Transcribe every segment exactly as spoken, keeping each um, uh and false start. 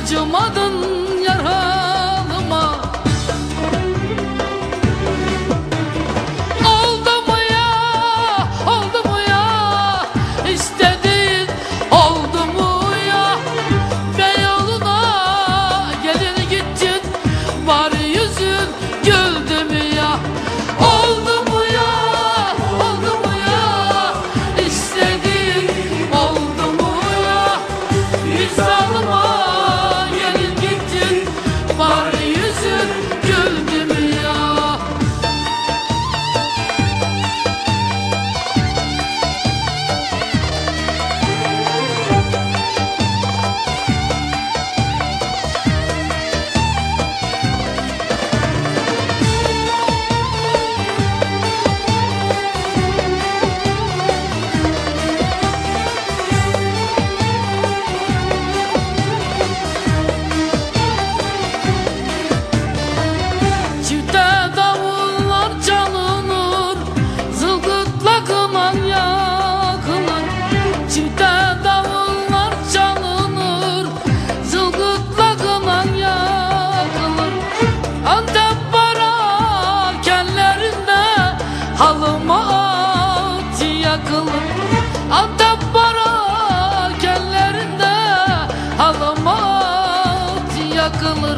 acımadın yaralıma. Oldu mu ya, oldu mu ya, istediğin oldu mu ya? Beyoğlu'na gelir gittin, bari yüzün güldü mü ya? Oldu mu ya, oldu mu ya, istediğin oldu mu ya? Yüz alıma gelir gittin, bari yüzün güldü mü ya? Çifte davullar çalınır, zılgıtla kınan yakılır. Çifte davullar çalınır, zılgıtla kınan yakılır. Antep barakellerinde halıma at yakılır. Antep barakellerinde halıma at yakılır.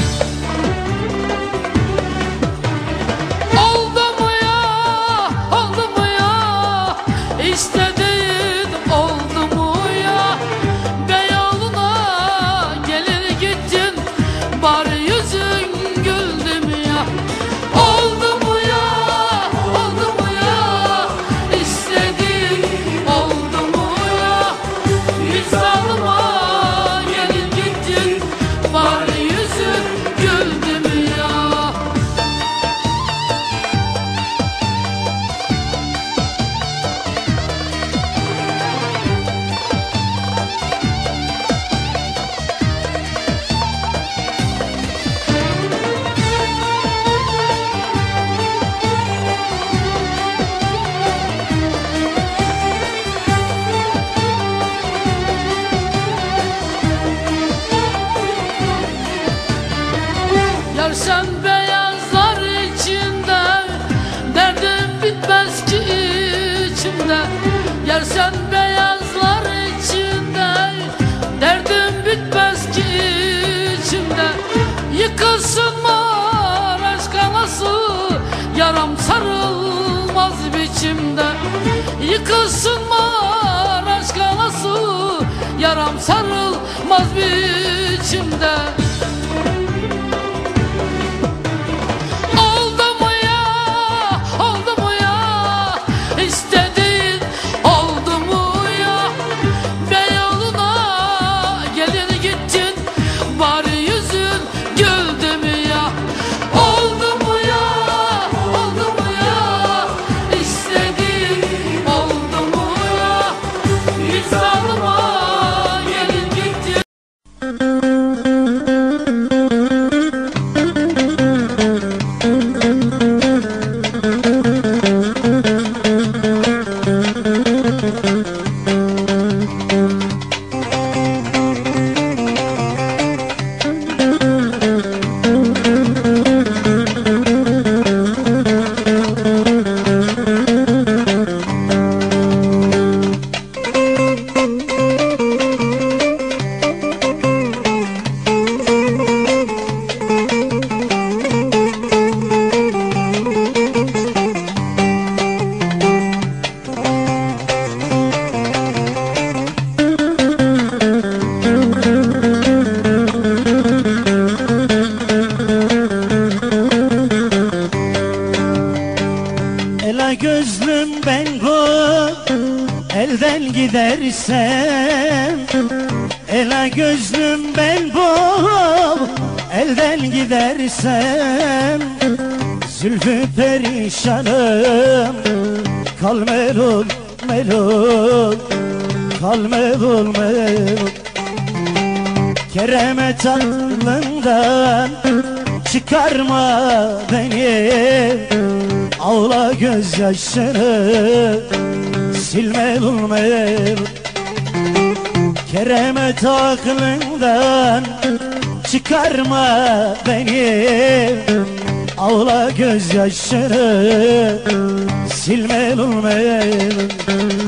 Oldu mu ya, oldu mu ya, istediğin oldu mu ya? Beyoğlu'na gelir gittin, bari yüzün güldü mü ya? Oldu mu ya, oldu mu ya, istediğin oldu mu ya? Yüz alıma gelir gittin, bari yüzün güldü mü ya? Yar sen beyazlar içinde, derdim bitmez ki içimde. Yar sen beyazlar içinde, derdim bitmez ki içimde. Yıkılsın Maraş kalası, yaram sarılmaz biçimde. Yıkılsın Maraş kalası, yaram sarılmaz biçimde. Oldu mu ya, oldu mu ya, istediğin oldu mu ya? Beyoğlu'na gelir gittin, bari yüzün güldü mü ya? Oldu mu ya, oldu mu ya, istediğin oldu mu ya? Yüz alıma gelir gittin. Ela gözlüm ben bu elden gidersem, ela gözlüm ben bu elden gidersem, zülfü perişanım kal melul melul, kal melul melul. Keremet aklından çıkarma beni, ağla gözyaşını sil melul melul. keremet aklından çıkarma beni. Ağla gözyaşları silmelum benim.